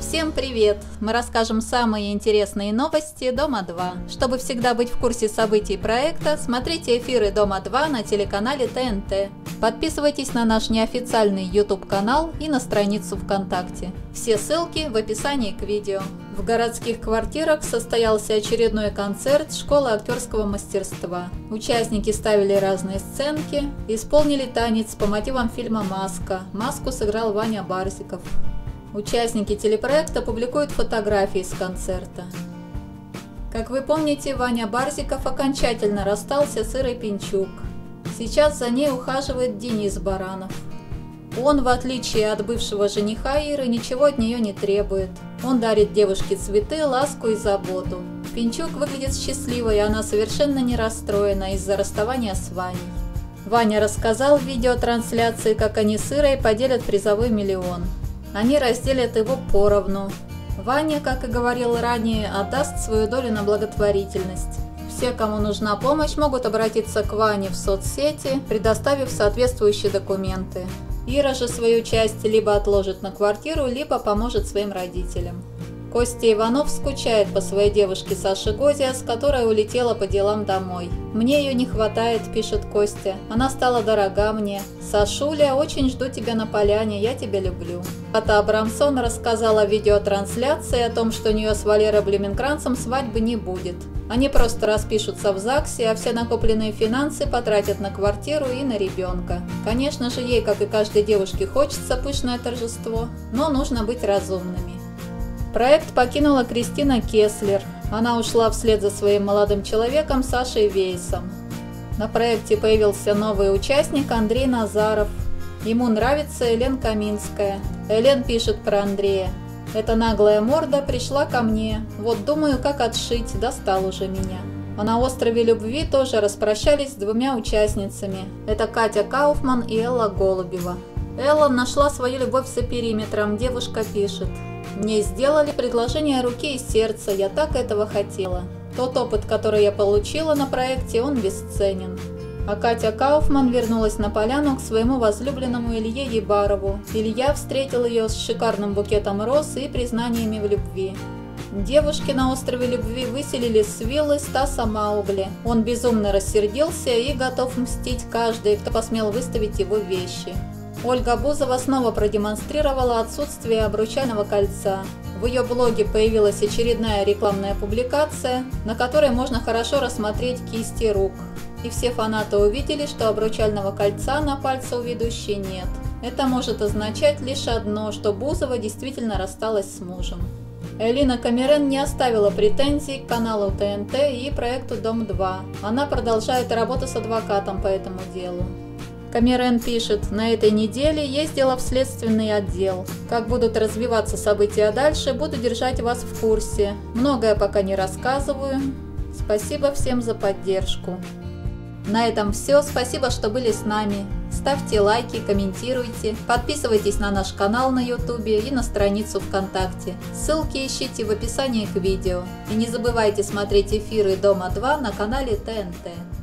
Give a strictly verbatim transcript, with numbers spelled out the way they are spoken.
Всем привет! Мы расскажем самые интересные новости Дома два. Чтобы всегда быть в курсе событий проекта, смотрите эфиры Дома два на телеканале Т Н Т. Подписывайтесь на наш неофициальный YouTube канал и на страницу ВКонтакте. Все ссылки в описании к видео. В городских квартирах состоялся очередной концерт школы актерского мастерства. Участники ставили разные сценки, исполнили танец по мотивам фильма «Маска». Маску сыграл Ваня Барзиков. Участники телепроекта публикуют фотографии с концерта. Как вы помните, Ваня Барзиков окончательно расстался с Ирой Пинчук. Сейчас за ней ухаживает Денис Баранов. Он, в отличие от бывшего жениха Иры, ничего от нее не требует. Он дарит девушке цветы, ласку и заботу. Пинчук выглядит счастливой, и она совершенно не расстроена из-за расставания с Ваней. Ваня рассказал в видеотрансляции, как они с Ирой поделят призовой миллион. Они разделят его поровну. Ваня, как и говорил ранее, отдаст свою долю на благотворительность. Все, кому нужна помощь, могут обратиться к Ване в соцсети, предоставив соответствующие документы. Ира же свою часть либо отложит на квартиру, либо поможет своим родителям. Костя Иванов скучает по своей девушке Саше Гозиас, которая улетела по делам домой. «Мне ее не хватает», – пишет Костя. «Она стала дорога мне. Сашуля, очень жду тебя на поляне, я тебя люблю». Ата Абрамсон рассказала в видеотрансляции о том, что у нее с Валерой Блуменкранцем свадьбы не будет. Они просто распишутся в ЗАГСе, а все накопленные финансы потратят на квартиру и на ребенка. Конечно же, ей, как и каждой девушке, хочется пышное торжество, но нужно быть разумными. Проект покинула Кристина Кеслер. Она ушла вслед за своим молодым человеком Сашей Вейсом. На проекте появился новый участник Андрей Назаров. Ему нравится Элен Каминская. Элен пишет про Андрея. «Эта наглая морда пришла ко мне. Вот думаю, как отшить, достал уже меня». А на острове Любви тоже распрощались с двумя участницами. Это Катя Кауфман и Элла Голубева. Элла нашла свою любовь за периметром, девушка пишет. «Мне сделали предложение руки и сердца, я так этого хотела. Тот опыт, который я получила на проекте, он бесценен». А Катя Кауфман вернулась на поляну к своему возлюбленному Илье Ебарову. Илья встретил ее с шикарным букетом роз и признаниями в любви. Девушки на острове Любви выселили с виллы Стаса Маугли. Он безумно рассердился и готов мстить каждый, кто посмел выставить его вещи. Ольга Бузова снова продемонстрировала отсутствие обручального кольца. В ее блоге появилась очередная рекламная публикация, на которой можно хорошо рассмотреть кисти рук. И все фанаты увидели, что обручального кольца на пальце у ведущей нет. Это может означать лишь одно, что Бузова действительно рассталась с мужем. Элина Камерен не оставила претензий к каналу Т Н Т и проекту Дом два. Она продолжает работу с адвокатом по этому делу. Камерен пишет: «На этой неделе ездила в следственный отдел. Как будут развиваться события дальше, буду держать вас в курсе. Многое пока не рассказываю. Спасибо всем за поддержку». На этом все. Спасибо, что были с нами. Ставьте лайки, комментируйте, подписывайтесь на наш канал на ютубе и на страницу ВКонтакте. Ссылки ищите в описании к видео. И не забывайте смотреть эфиры Дома два на канале Т Н Т.